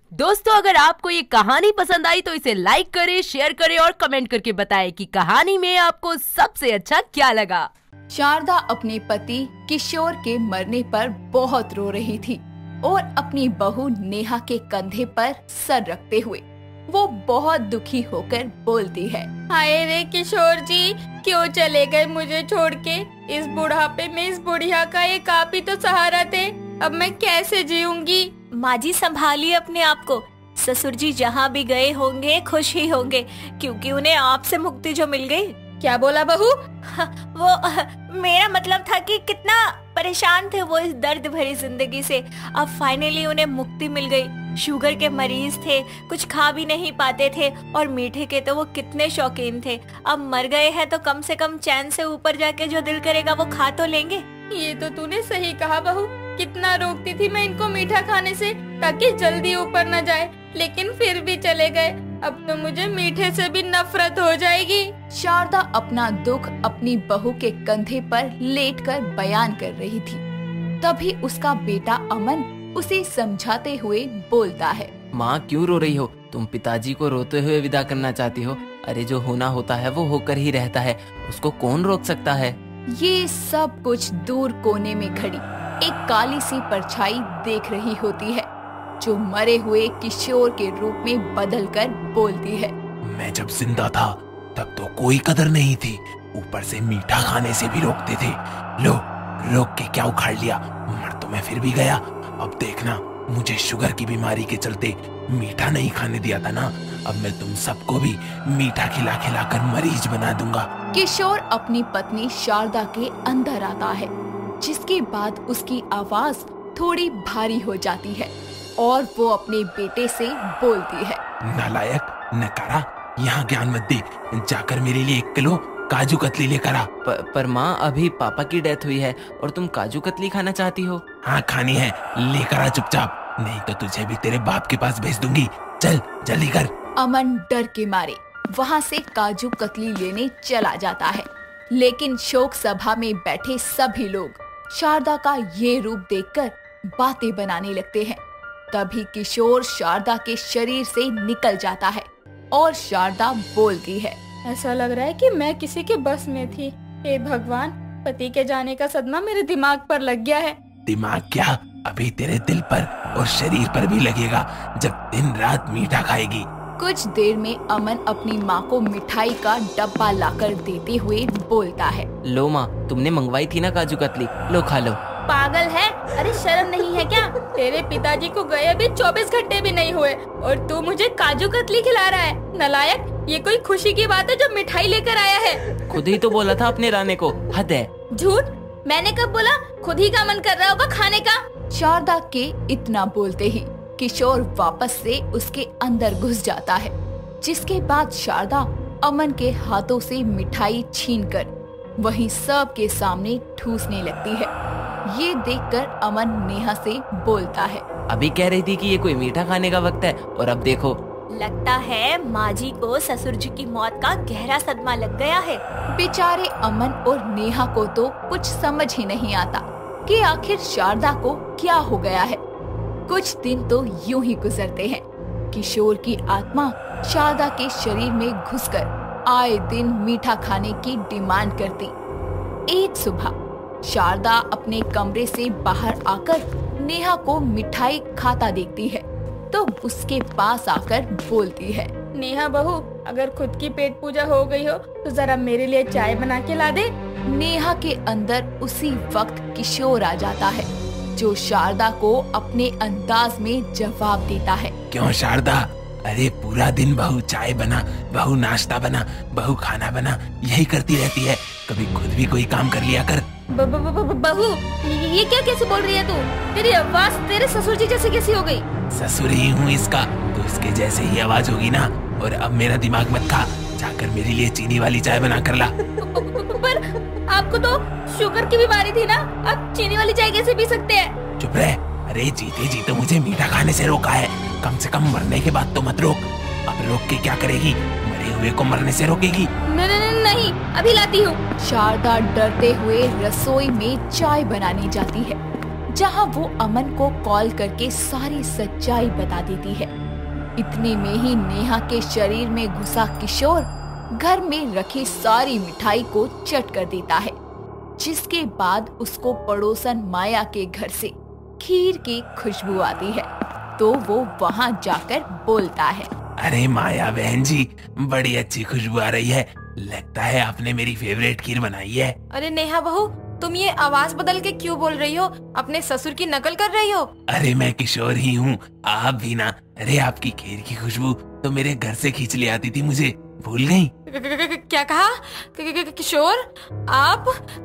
दोस्तों, अगर आपको ये कहानी पसंद आई तो इसे लाइक करें, शेयर करें और कमेंट करके बताएं कि कहानी में आपको सबसे अच्छा क्या लगा। शारदा अपने पति किशोर के मरने पर बहुत रो रही थी और अपनी बहू नेहा के कंधे पर सर रखते हुए वो बहुत दुखी होकर बोलती है, हाय रे किशोर जी, क्यों चले गए मुझे छोड़ के। इस बुढ़ापे में इस बुढ़िया का एक आप ही तो सहारा थे, अब मैं कैसे जीऊंगी। माँ जी संभालिए अपने आप को। ससुर जी जहाँ भी गए होंगे खुश ही होंगे, क्योंकि उन्हें आपसे मुक्ति जो मिल गई। क्या बोला बहू? मेरा मतलब था कि कितना परेशान थे वो इस दर्द भरी जिंदगी से, अब फाइनली उन्हें मुक्ति मिल गई। शुगर के मरीज थे, कुछ खा भी नहीं पाते थे और मीठे के तो वो कितने शौकीन थे। अब मर गए हैं तो कम से कम चैन से ऊपर जाके जो दिल करेगा वो खा तो लेंगे। ये तो तूने सही कहा बहू, कितना रोकती थी मैं इनको मीठा खाने से ताकि जल्दी ऊपर न जाए, लेकिन फिर भी चले गए। अब तो मुझे मीठे से भी नफरत हो जाएगी। शारदा अपना दुख अपनी बहू के कंधे पर लेटकर बयान कर रही थी। तभी उसका बेटा अमन उसे समझाते हुए बोलता है, माँ क्यों रो रही हो? तुम पिताजी को रोते हुए विदा करना चाहती हो? अरे जो होना होता है वो होकर ही रहता है, उसको कौन रोक सकता है। ये सब कुछ दूर कोने में खड़ी एक काली सी परछाई देख रही होती है, जो मरे हुए किशोर के रूप में बदलकर बोलती है, मैं जब जिंदा था तब तो कोई कदर नहीं थी, ऊपर से मीठा खाने से भी रोकते थे। लो, रोक के क्या उखाड़ लिया, मर तो मैं फिर भी गया। अब देखना, मुझे शुगर की बीमारी के चलते मीठा नहीं खाने दिया था ना, अब मैं तुम सबको भी मीठा खिला खिला कर मरीज बना दूंगा। किशोर अपनी पत्नी शारदा के अंदर आता है, जिसके बाद उसकी आवाज थोड़ी भारी हो जाती है और वो अपने बेटे से बोलती है, नालायक, नकारा, यहाँ ज्ञान मत दे, जाकर मेरे लिए 1 किलो काजू कतली लेकर आ। पर माँ, अभी पापा की डेथ हुई है और तुम काजू कतली खाना चाहती हो? हाँ खानी है, लेकर आ चुपचाप, नहीं तो तुझे भी तेरे बाप के पास भेज दूंगी। चल जल्दी कर। अमन डर के मारे वहाँ से काजू कतली लेने चला जाता है, लेकिन शोक सभा में बैठे सभी लोग शारदा का ये रूप देखकर बातें बनाने लगते हैं। तभी किशोर शारदा के शरीर से निकल जाता है और शारदा बोलती है, ऐसा लग रहा है कि मैं किसी के बस में थी। हे भगवान, पति के जाने का सदमा मेरे दिमाग पर लग गया है। दिमाग क्या, अभी तेरे दिल पर और शरीर पर भी लगेगा जब दिन रात मीठा खाएगी। कुछ देर में अमन अपनी माँ को मिठाई का डब्बा लाकर देते हुए बोलता है, लो माँ, तुमने मंगवाई थी ना काजू कतली, लो खा लो। पागल है? अरे शर्म नहीं है क्या? तेरे पिताजी को गए अभी 24 घंटे भी नहीं हुए और तू मुझे काजू कतली खिला रहा है। नालायक, ये कोई खुशी की बात है जो मिठाई लेकर आया है? खुद ही तो बोला था अपने राने को, हद है। झूठ, मैंने कब बोला? खुद ही का मन कर रहा होगा खाने का। शारदा के इतना बोलते ही किशोर वापस से उसके अंदर घुस जाता है, जिसके बाद शारदा अमन के हाथों से मिठाई छीनकर वहीं सब के सामने ठूसने लगती है। ये देखकर अमन नेहा से बोलता है, अभी कह रही थी कि ये कोई मीठा खाने का वक्त है और अब देखो। लगता है माँ जी को ससुर जी की मौत का गहरा सदमा लग गया है। बेचारे अमन और नेहा को तो कुछ समझ ही नहीं आता कि आखिर शारदा को क्या हो गया है। कुछ दिन तो यूं ही गुजरते हैं। किशोर की आत्मा शारदा के शरीर में घुसकर आए दिन मीठा खाने की डिमांड करती। एक सुबह शारदा अपने कमरे से बाहर आकर नेहा को मिठाई खाता देखती है, तो उसके पास आकर बोलती है, नेहा बहू, अगर खुद की पेट पूजा हो गई हो तो जरा मेरे लिए चाय बना के ला दे। नेहा के अंदर उसी वक्त किशोर आ जाता है, जो शारदा को अपने अंदाज में जवाब देता है, क्यों शारदा, अरे पूरा दिन बहू चाय बना, बहू नाश्ता बना, बहू खाना बना, यही करती रहती है, कभी खुद भी कोई काम कर लिया कर। बहू, ये क्या कैसे बोल रही है तू? तेरी आवाज तेरे ससुर जी जैसे कैसी हो गई? ससुर ही हूँ इसका, तो इसके जैसे ही आवाज होगी ना। और अब मेरा दिमाग मत खा, जाकर मेरे लिए चीनी वाली चाय बना कर ला। पर आपको तो शुगर की बीमारी थी ना, आप चीनी वाली चाय कैसे पी सकते हैं? चुप रह, अरे जीते जीते मुझे मीठा खाने से रोका है, कम से कम मरने के बाद तो मत रोक। अब रोक के क्या करेगी, मरे हुए को मरने से रोकेगी? नहीं, अभी लाती हूँ। शारदा डरते हुए रसोई में चाय बनाने जाती है, जहां वो अमन को कॉल करके सारी सच्चाई बता देती है। इतने में ही नेहा के शरीर में घुसा किशोर घर में रखी सारी मिठाई को चट कर देता है, जिसके बाद उसको पड़ोसन माया के घर से खीर की खुशबू आती है, तो वो वहाँ जाकर बोलता है, अरे माया बहन जी, बड़ी अच्छी खुशबू आ रही है, लगता है आपने मेरी फेवरेट खीर बनाई है। अरे नेहा बहू, तुम ये आवाज बदल के क्यों बोल रही हो? अपने ससुर की नकल कर रही हो? अरे मैं किशोर ही हूँ, आप भी ना। अरे आपकी खीर की खुशबू तो मेरे घर से खींच ले आती थी, मुझे भूल गई? क्या कहा? किशोर, आप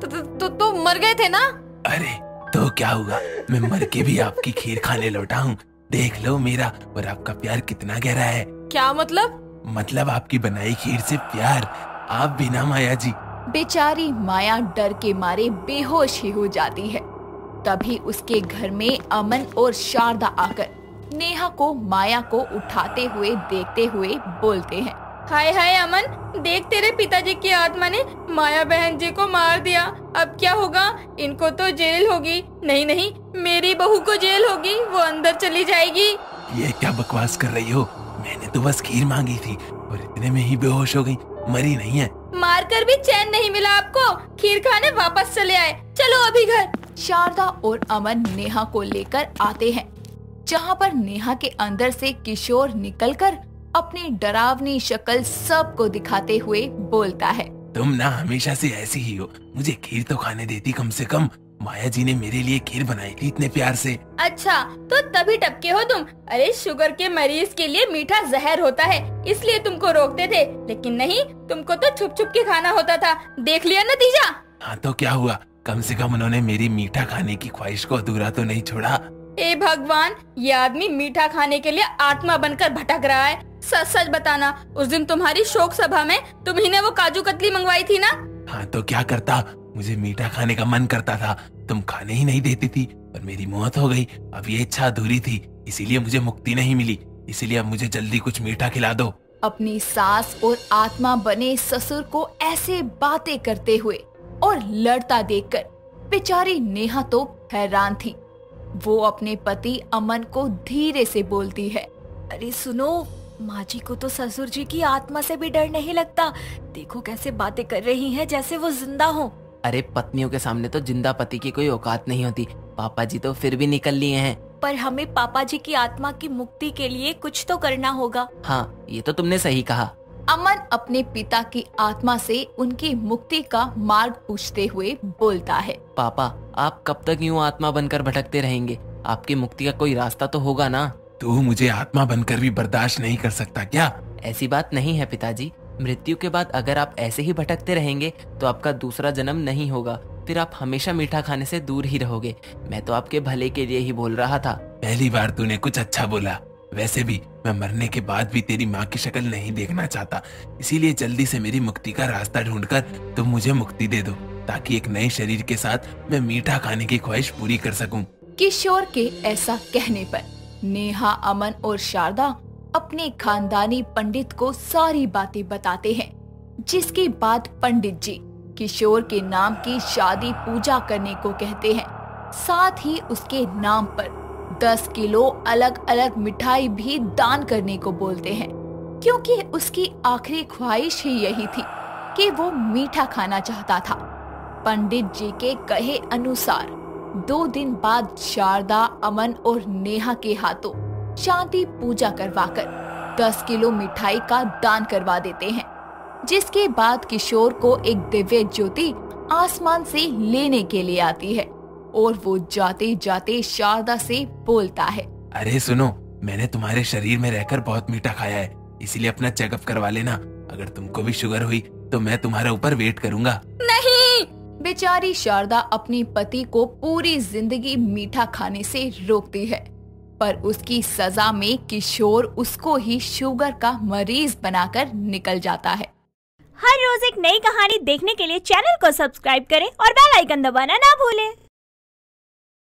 तो मर गए थे ना? अरे तो क्या हुआ, मैं मर के भी आपकी खीर खाने लौटा हूँ। देख लो मेरा और आपका प्यार कितना गहरा है। क्या मतलब? मतलब आपकी बनाई खीर से प्यार। आप भी ना माया जी। बेचारी माया डर के मारे बेहोश ही हो जाती है। तभी उसके घर में अमन और शारदा आकर नेहा को माया को उठाते हुए देखते हुए बोलते हैं, हाय हाय अमन, देख तेरे पिताजी की आत्मा ने माया बहन जी को मार दिया। अब क्या होगा? इनको तो जेल होगी। नहीं नहीं, मेरी बहू को जेल होगी, वो अंदर चली जाएगी। ये क्या बकवास कर रही हो? मैंने तो बस खीर मांगी थी और इतने में ही बेहोश हो गई, मरी नहीं है। मारकर भी चैन नहीं मिला आपको, खीर खाने वापस चले आए। चलो अभी घर। शारदा और अमन नेहा को लेकर आते हैं, जहाँ पर नेहा के अंदर से किशोर निकलकर अपनी डरावनी शक्ल सबको दिखाते हुए बोलता है, तुम ना हमेशा से ऐसी ही हो, मुझे खीर तो खाने देती कम से कम। माया जी ने मेरे लिए खीर बनाई थी इतने प्यार से। अच्छा, तो तभी टपके हो तुम। अरे शुगर के मरीज के लिए मीठा जहर होता है, इसलिए तुमको रोकते थे, लेकिन नहीं, तुमको तो छुप छुप के खाना होता था। देख लिया नतीजा। हाँ तो क्या हुआ, कम से कम उन्होंने मेरी मीठा खाने की ख्वाहिश को अधूरा तो नहीं छोड़ा। हे भगवान, ये आदमी मीठा खाने के लिए आत्मा बनकर भटक रहा है। सच सच बताना, उस दिन तुम्हारी शोक सभा में तुम्ही ने वो काजू कतली मंगवाई थी ना? हाँ तो क्या करता, मुझे मीठा खाने का मन करता था, तुम खाने ही नहीं देती थी और मेरी मौत हो गई। अब ये इच्छा अधूरी थी, इसीलिए मुझे मुक्ति नहीं मिली। इसीलिए अब मुझे जल्दी कुछ मीठा खिला दो। अपनी सास और आत्मा बने ससुर को ऐसे बातें करते हुए और लड़ता देखकर बेचारी नेहा तो हैरान थी। वो अपने पति अमन को धीरे से बोलती है, अरे सुनो, माँ जी को तो ससुर जी की आत्मा से भी डर नहीं लगता। देखो कैसे बातें कर रही हैं, जैसे वो जिंदा हो। अरे पत्नियों के सामने तो जिंदा पति की कोई औकात नहीं होती। पापा जी तो फिर भी निकल लिए हैं। पर हमें पापा जी की आत्मा की मुक्ति के लिए कुछ तो करना होगा। हाँ, ये तो तुमने सही कहा। अमन अपने पिता की आत्मा से उनकी मुक्ति का मार्ग पूछते हुए बोलता है, पापा, आप कब तक यूं आत्मा बनकर भटकते रहेंगे? आपकी मुक्ति का कोई रास्ता तो होगा ना? तू मुझे आत्मा बनकर भी बर्दाश्त नहीं कर सकता क्या? ऐसी बात नहीं है पिताजी। मृत्यु के बाद अगर आप ऐसे ही भटकते रहेंगे तो आपका दूसरा जन्म नहीं होगा, फिर आप हमेशा मीठा खाने से दूर ही रहोगे। मैं तो आपके भले के लिए ही बोल रहा था। पहली बार तूने कुछ अच्छा बोला। वैसे भी मैं मरने के बाद भी तेरी माँ की शक्ल नहीं देखना चाहता, इसीलिए जल्दी से मेरी मुक्ति का रास्ता ढूंढकर तुम मुझे मुक्ति दे दो, ताकि एक नए शरीर के साथ मैं मीठा खाने की ख्वाहिश पूरी कर सकूं। किशोर के ऐसा कहने पर नेहा, अमन और शारदा अपने खानदानी पंडित को सारी बातें बताते हैं, जिसके बाद पंडित जी किशोर के नाम की शादी पूजा करने को कहते हैं। साथ ही उसके नाम पर 10 किलो अलग अलग मिठाई भी दान करने को बोलते हैं, क्योंकि उसकी आखिरी ख्वाहिश ही यही थी कि वो मीठा खाना चाहता था। पंडित जी के कहे अनुसार 2 दिन बाद शारदा, अमन और नेहा के हाथों शांति पूजा करवाकर 10 किलो मिठाई का दान करवा देते हैं, जिसके बाद किशोर को एक दिव्य ज्योति आसमान से लेने के लिए आती है और वो जाते जाते शारदा से बोलता है, अरे सुनो, मैंने तुम्हारे शरीर में रहकर बहुत मीठा खाया है, इसीलिए अपना चेकअप करवा लेना। अगर तुमको भी शुगर हुई तो मैं तुम्हारे ऊपर वेट करूंगा। नहीं। बेचारी शारदा अपने पति को पूरी जिंदगी मीठा खाने से रोकती है, पर उसकी सजा में किशोर उसको ही शुगर का मरीज बनाकर निकल जाता है। हर रोज एक नई कहानी देखने के लिए चैनल को सब्सक्राइब करें और बेल आइकन दबाना ना भूलें।